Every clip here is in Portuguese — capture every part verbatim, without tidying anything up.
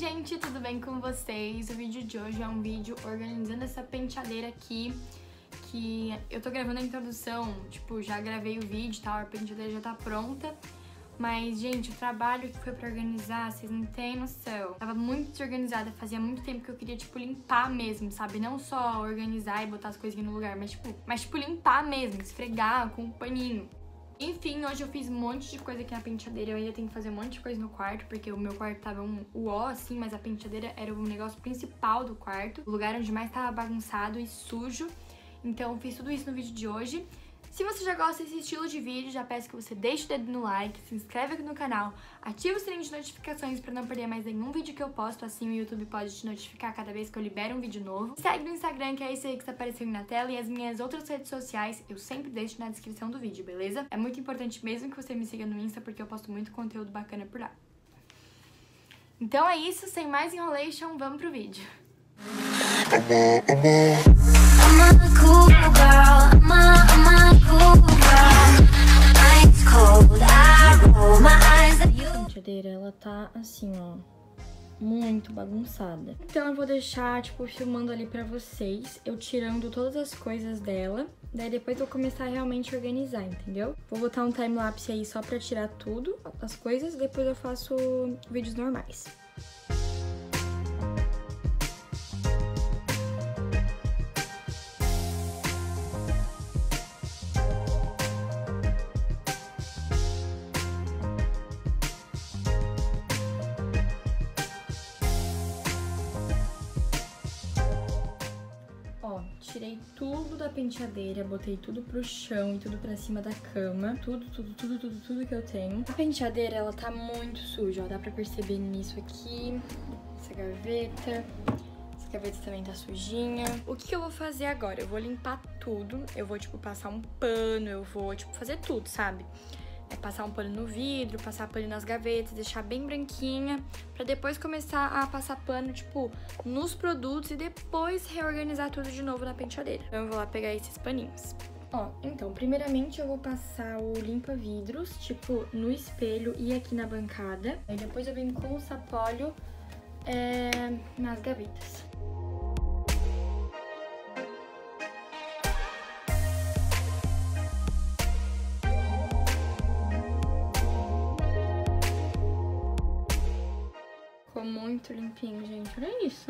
gente, tudo bem com vocês? O vídeo de hoje é um vídeo organizando essa penteadeira aqui, que eu tô gravando a introdução, tipo, já gravei o vídeo e tal, a penteadeira já tá pronta. Mas, gente, o trabalho que foi pra organizar, vocês não têm noção. Tava muito desorganizada, fazia muito tempo que eu queria, tipo, limpar mesmo, sabe? Não só organizar e botar as coisinhas no lugar, mas, tipo, mas, tipo limpar mesmo, esfregar com um paninho. Enfim, hoje eu fiz um monte de coisa aqui na penteadeira, eu ainda tenho que fazer um monte de coisa no quarto, porque o meu quarto tava um uó, assim, mas a penteadeira era o negócio principal do quarto, o lugar onde mais tava bagunçado e sujo. Então eu fiz tudo isso no vídeo de hoje. Se você já gosta desse estilo de vídeo, já peço que você deixe o dedo no like, se inscreve aqui no canal, ativa o sininho de notificações pra não perder mais nenhum vídeo que eu posto, assim o YouTube pode te notificar cada vez que eu libero um vídeo novo. Segue no Instagram, que é esse aí que está aparecendo na tela, e as minhas outras redes sociais eu sempre deixo na descrição do vídeo, beleza? É muito importante mesmo que você me siga no Insta, porque eu posto muito conteúdo bacana por lá. Então é isso, sem mais enrolation, vamos pro vídeo. A penteadeira, ela tá assim, ó, muito bagunçada. Então eu vou deixar, tipo, filmando ali pra vocês, eu tirando todas as coisas dela. Daí depois eu vou começar a realmente organizar, entendeu? Vou botar um time-lapse aí só pra tirar tudo, as coisas, depois eu faço vídeos normais. Ó, tirei tudo da penteadeira, botei tudo pro chão e tudo pra cima da cama. Tudo, tudo, tudo, tudo, tudo que eu tenho. A penteadeira, ela tá muito suja, ó. Dá pra perceber nisso aqui. Essa gaveta. Essa gaveta também tá sujinha. O que que eu vou fazer agora? Eu vou limpar tudo. Eu vou, tipo, passar um pano. Eu vou, tipo, fazer tudo, sabe? É passar um pano no vidro, passar pano nas gavetas, deixar bem branquinha, pra depois começar a passar pano, tipo, nos produtos e depois reorganizar tudo de novo na penteadeira. Então eu vou lá pegar esses paninhos. Ó, então, primeiramente eu vou passar o limpa-vidros, tipo, no espelho e aqui na bancada. Aí depois eu venho com o sapólio é, nas gavetas. Muito limpinho, gente. Olha isso.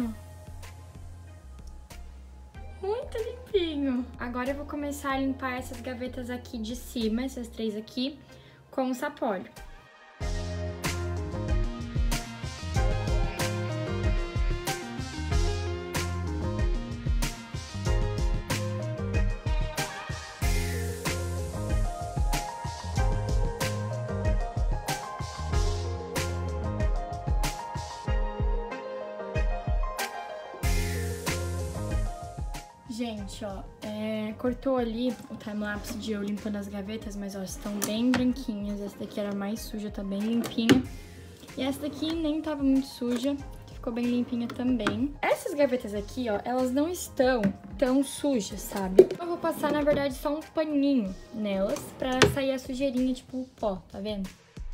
Muito limpinho. Agora eu vou começar a limpar essas gavetas aqui de cima, essas três aqui, com o sapólio. Gente, ó, é, cortou ali o time-lapse de eu limpando as gavetas, mas ó, estão bem branquinhas. Essa daqui era mais suja, tá bem limpinha. E essa daqui nem tava muito suja, ficou bem limpinha também. Essas gavetas aqui, ó, elas não estão tão sujas, sabe? Eu vou passar, na verdade, só um paninho nelas pra sair a sujeirinha, tipo o pó, tá vendo?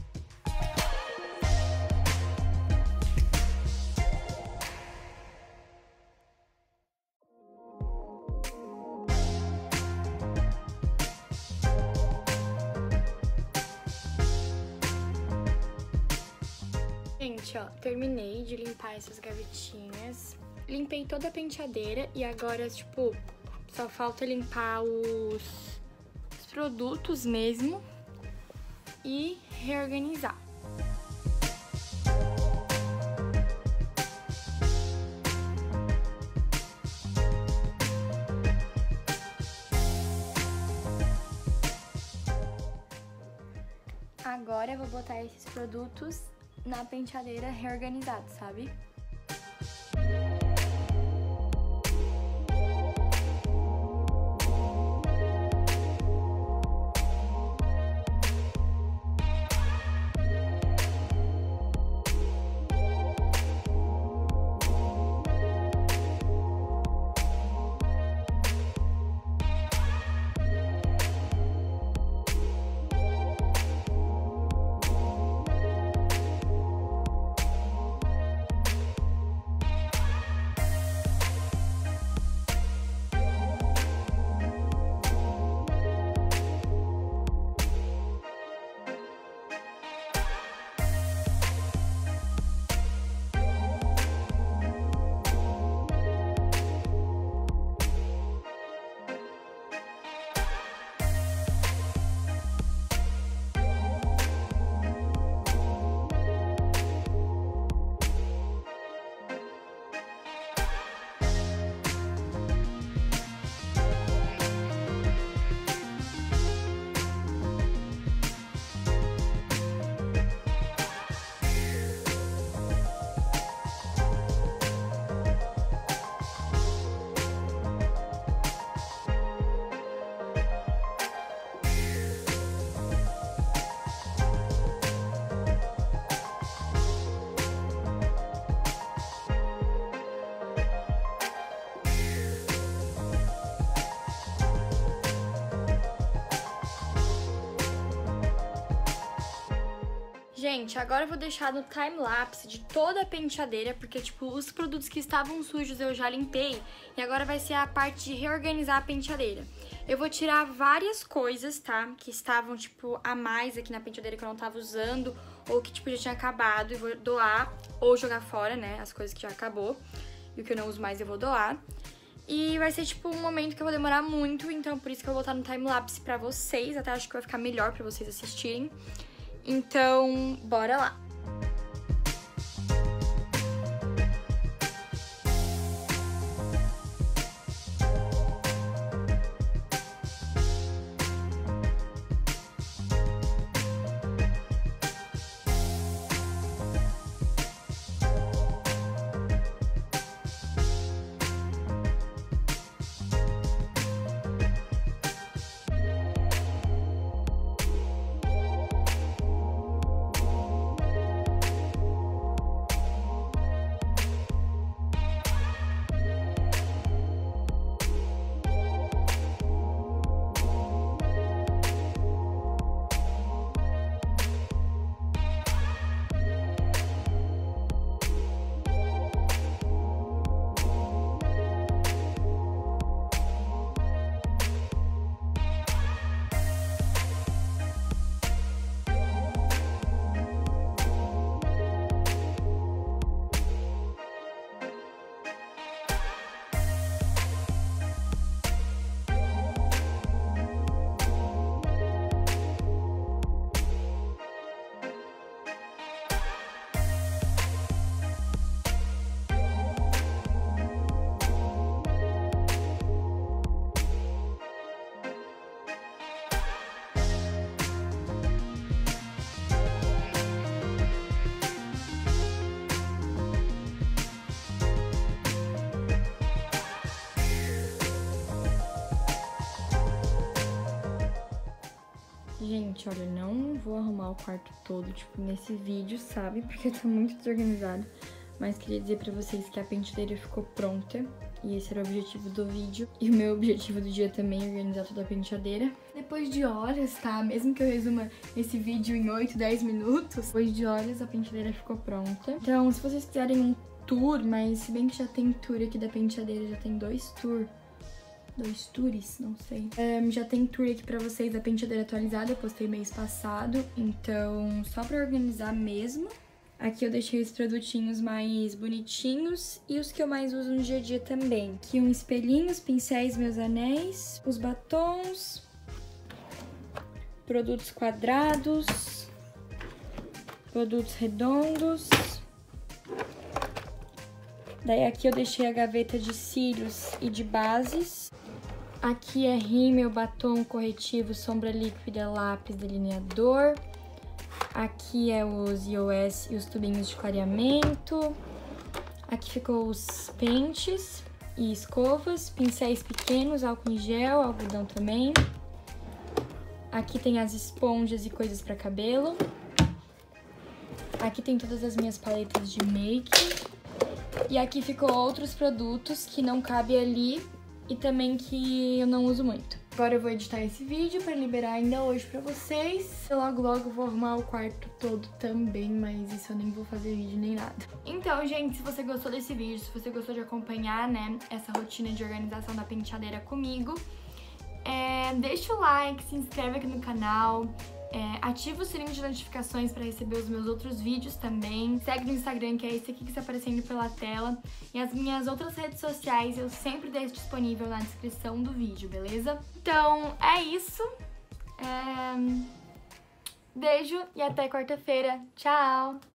Gente, ó, terminei de limpar essas gavetinhas. Limpei toda a penteadeira e agora, tipo, só falta limpar os, os produtos mesmo e reorganizar. Agora eu vou botar esses produtos na penteadeira reorganizado, sabe? Gente, agora eu vou deixar no time-lapse de toda a penteadeira, porque, tipo, os produtos que estavam sujos eu já limpei, e agora vai ser a parte de reorganizar a penteadeira. Eu vou tirar várias coisas, tá, que estavam, tipo, a mais aqui na penteadeira que eu não tava usando, ou que, tipo, já tinha acabado, e vou doar, ou jogar fora, né, as coisas que já acabou, e o que eu não uso mais eu vou doar. E vai ser, tipo, um momento que eu vou demorar muito, então por isso que eu vou botar no time-lapse pra vocês, até acho que vai ficar melhor pra vocês assistirem. Então, bora lá! Gente, olha, não vou arrumar o quarto todo, tipo, nesse vídeo, sabe? Porque tá muito desorganizado. Mas queria dizer pra vocês que a penteadeira ficou pronta. E esse era o objetivo do vídeo. E o meu objetivo do dia também é organizar toda a penteadeira. Depois de horas, tá? Mesmo que eu resuma esse vídeo em oito, dez minutos, depois de horas a penteadeira ficou pronta. Então, se vocês quiserem um tour, mas se bem que já tem tour aqui da penteadeira, já tem dois tours. Dois tours, não sei. Um, já tem tour aqui pra vocês da penteadeira atualizada, eu postei mês passado. Então, só pra organizar mesmo. Aqui eu deixei os produtinhos mais bonitinhos e os que eu mais uso no dia a dia também. Aqui um espelhinho, os pincéis, meus anéis, os batons, produtos quadrados, produtos redondos. Daí aqui eu deixei a gaveta de cílios e de bases. Aqui é rímel, batom, corretivo, sombra líquida, lápis, delineador. Aqui é os I O S e os tubinhos de clareamento. Aqui ficou os pentes e escovas, pincéis pequenos, álcool em gel, algodão também. Aqui tem as esponjas e coisas para cabelo. Aqui tem todas as minhas paletas de make. E aqui ficou outros produtos que não cabem ali e também que eu não uso muito. Agora eu vou editar esse vídeo pra liberar ainda hoje pra vocês. Logo, logo eu vou arrumar o quarto todo também, mas isso eu nem vou fazer vídeo nem nada. Então, gente, se você gostou desse vídeo, se você gostou de acompanhar, né, essa rotina de organização da penteadeira comigo, é, deixa o like, se inscreve aqui no canal. É, ativa o sininho de notificações para receber os meus outros vídeos também. Segue no Instagram, que é esse aqui que está aparecendo pela tela. E as minhas outras redes sociais eu sempre deixo disponível na descrição do vídeo, beleza? Então, é isso. É... Beijo e até quarta-feira. Tchau!